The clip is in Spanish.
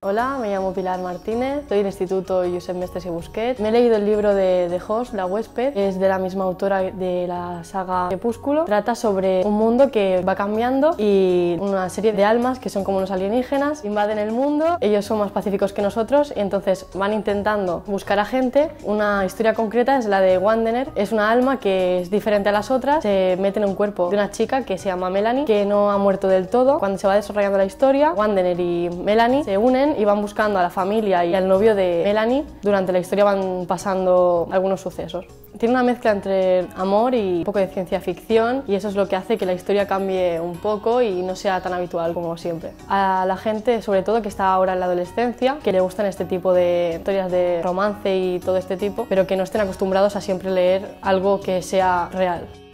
Hola, me llamo Pilar Martínez, soy del Instituto Josep Mestres i Busquets. Me he leído el libro de Host, La huésped, es de la misma autora de la saga Crepúsculo. Trata sobre un mundo que va cambiando y una serie de almas que son como unos alienígenas invaden el mundo. Ellos son más pacíficos que nosotros y entonces van intentando buscar a gente. Una historia concreta es la de Wandener, es una alma que es diferente a las otras, se mete en un cuerpo de una chica que se llama Melanie, que no ha muerto del todo. Cuando se va desarrollando la historia, Wandener y Melanie se unen y van buscando a la familia y al novio de Melanie. Durante la historia van pasando algunos sucesos. Tiene una mezcla entre amor y un poco de ciencia ficción y eso es lo que hace que la historia cambie un poco y no sea tan habitual como siempre. A la gente, sobre todo que está ahora en la adolescencia, que le gustan este tipo de historias de romance y todo este tipo, pero que no estén acostumbrados a siempre leer algo que sea real.